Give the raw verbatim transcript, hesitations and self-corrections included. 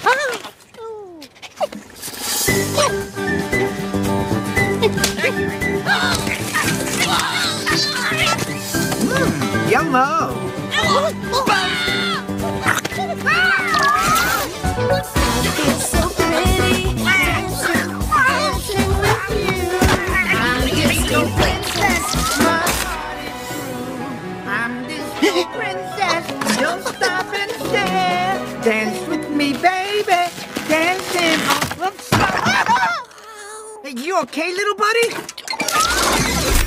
Mm, yellow. It's so pretty, dancing, dancing with you. I'm disco princess, my heart is true. I'm disco princess, Don't stop and stare. Dance with me, baby. Dancing on. Oops. Hey, you okay, little buddy?